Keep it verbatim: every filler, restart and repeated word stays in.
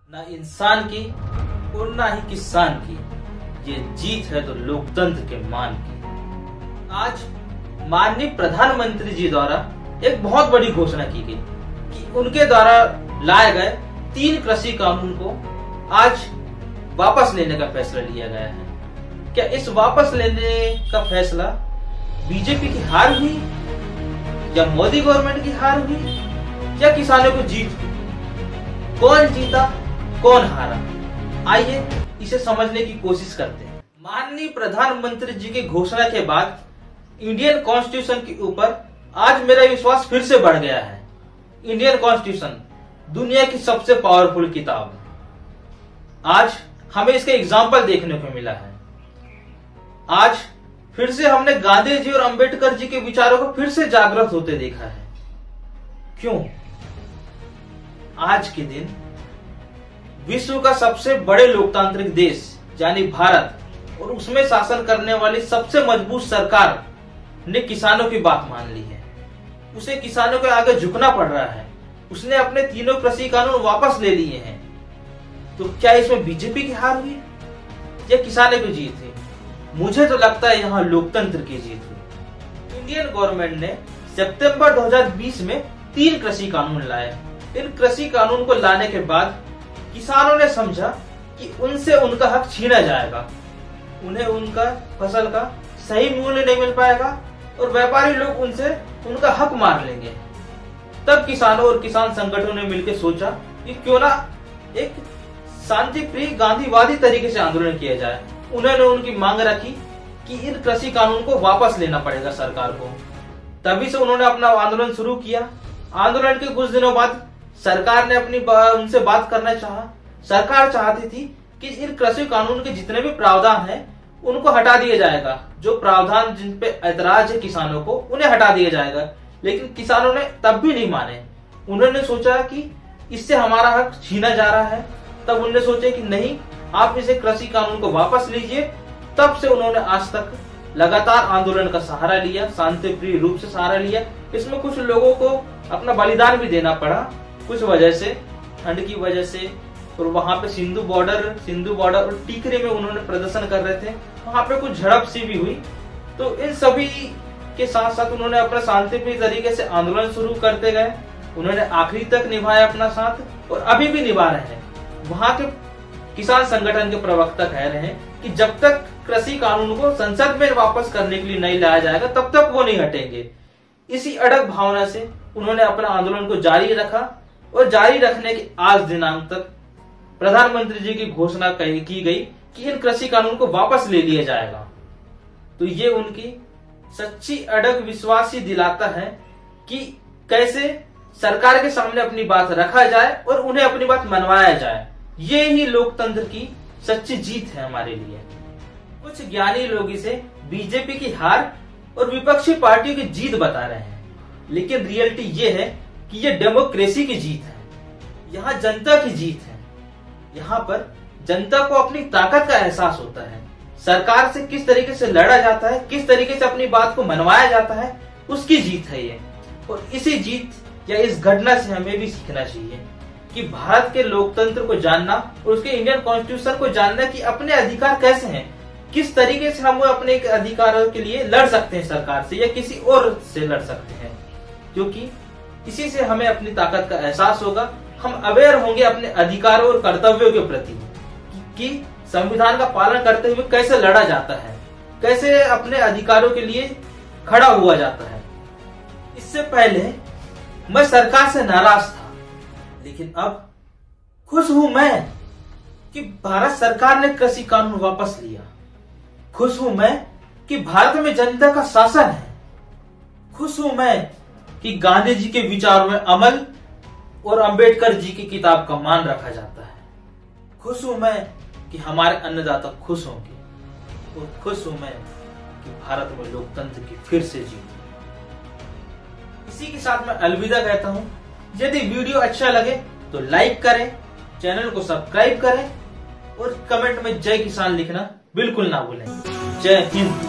ना इंसान की और ना ही किसान की, ये जीत है तो लोकतंत्र के मान की। आज माननीय प्रधानमंत्री जी द्वारा एक बहुत बड़ी घोषणा की गई कि उनके द्वारा लाए गए तीन कृषि कानून को आज वापस लेने का फैसला लिया गया है। क्या इस वापस लेने का फैसला बीजेपी की हार हुई या मोदी गवर्नमेंट की हार हुई या किसानों को जीत हुई? कौन जीता कौन हारा, आइए इसे समझने की कोशिश करते हैं। माननीय प्रधानमंत्री जी की घोषणा के बाद इंडियन कॉन्स्टिट्यूशन के ऊपर आज मेरा विश्वास फिर से बढ़ गया है। इंडियन कॉन्स्टिट्यूशन दुनिया की सबसे पावरफुल किताब, आज हमें इसका एग्जाम्पल देखने को मिला है। आज फिर से हमने गांधी जी और अंबेडकर जी के विचारों को फिर से जागृत होते देखा है। क्यों? आज के दिन विश्व का सबसे बड़े लोकतांत्रिक देश यानी भारत और उसमें शासन करने वाली सबसे मजबूत सरकार ने किसानों की बात मान ली है। उसे किसानों के आगे झुकना पड़ रहा है। उसने अपने तीनों कृषि कानून वापस ले लिए हैं। तो क्या इसमें बीजेपी की हार हुई या किसानों की जीत है? मुझे तो लगता है यहाँ लोकतंत्र की जीत हुई। इंडियन गवर्नमेंट ने सितंबर दो हज़ार बीस में तीन कृषि कानून लाए। इन कृषि कानून को लाने के बाद किसानों ने समझा कि उनसे उनका हक छीना जाएगा, उन्हें उनका फसल का सही मूल्य नहीं मिल पाएगा और व्यापारी लोग उनसे उनका हक मार लेंगे। तब किसानों और किसान संगठनों ने मिलकर सोचा कि क्यों ना एक शांति प्रिय गांधीवादी तरीके से आंदोलन किया जाए। उन्होंने उनकी मांग रखी कि इन कृषि कानून को वापस लेना पड़ेगा सरकार को। तभी से उन्होंने अपना आंदोलन शुरू किया। आंदोलन के कुछ दिनों बाद सरकार ने अपनी उनसे बात करना चाहा। सरकार चाहती थी कि इन कृषि कानून के जितने भी प्रावधान हैं उनको हटा दिया जाएगा। जो प्रावधान जिन पे ऐतराज है किसानों को, उन्हें हटा दिया जाएगा। लेकिन किसानों ने तब भी नहीं माने। उन्होंने सोचा कि इससे हमारा हक छीना जा रहा है। तब उन्होंने सोचा कि नहीं, आप इसे कृषि कानून को वापस लीजिए। तब से उन्होंने आज तक लगातार आंदोलन का सहारा लिया, शांतिप्रिय रूप से सहारा लिया। इसमें कुछ लोगों को अपना बलिदान भी देना पड़ा, कुछ वजह से, ठंड की वजह से। और वहां पे सिंधु बॉर्डर सिंधु बॉर्डर और टीकरे में उन्होंने प्रदर्शन कर रहे थे, वहां पे कुछ झड़प सी भी हुई। तो इन सभी के साथ साथ उन्होंने अपना शांतिप्रिय तरीके से आंदोलन शुरू करते गए। उन्होंने आखिरी तक निभाया अपना साथ और अभी भी निभा रहे हैं। वहां के किसान संगठन के प्रवक्ता कह रहे हैं कि जब तक कृषि कानून को संसद में वापस करने के लिए नहीं लाया जाएगा तब तक वो नहीं हटेंगे। इसी अड़ग भावना से उन्होंने अपना आंदोलन को जारी रखा और जारी रखने के आज दिनांक तक प्रधानमंत्री जी की घोषणा की गई कि इन कृषि कानून को वापस ले लिया जाएगा। तो ये उनकी सच्ची अड़ग विश्वास ही दिलाता है कि कैसे सरकार के सामने अपनी बात रखा जाए और उन्हें अपनी बात मनवाया जाए। ये ही लोकतंत्र की सच्ची जीत है हमारे लिए। कुछ ज्ञानी लोग इसे बीजेपी की हार और विपक्षी पार्टियों की जीत बता रहे हैं, लेकिन रियलिटी ये है कि ये डेमोक्रेसी की जीत है। यहाँ जनता की जीत है। यहाँ पर जनता को अपनी ताकत का एहसास होता है। सरकार से किस तरीके से लड़ा जाता है, किस तरीके से अपनी बात को मनवाया जाता है, उसकी जीत है ये। और इसी जीत या इस घटना से हमें भी सीखना चाहिए कि भारत के लोकतंत्र को जानना और उसके इंडियन कॉन्स्टिट्यूशन को जानना कि अपने अधिकार कैसे हैं, किस तरीके से हम अपने अधिकारों के लिए लड़ सकते हैं सरकार से या किसी और से लड़ सकते हैं। क्योंकि इसी से हमें अपनी ताकत का एहसास होगा। हम अवेयर होंगे अपने अधिकारों और कर्तव्यों के प्रति कि संविधान का पालन करते हुए कैसे लड़ा जाता है, कैसे अपने अधिकारों के लिए खड़ा हुआ जाता है। इससे पहले मैं सरकार से नाराज था, लेकिन अब खुश हूं मैं कि भारत सरकार ने कृषि कानून वापस लिया। खुश हूं मैं कि भारत में जनता का शासन है। खुश हूं मैं कि गांधी जी के विचारों में अमल और अंबेडकर जी की किताब का मान रखा जाता है। खुश हूं मैं कि हमारे अन्नदाता खुश होंगे और खुश हूं मैं कि भारत में लोकतंत्र की फिर से जीत। इसी के साथ मैं अलविदा कहता हूं। यदि वीडियो अच्छा लगे तो लाइक करें, चैनल को सब्सक्राइब करें और कमेंट में जय किसान लिखना बिल्कुल ना भूलें। जय हिंद।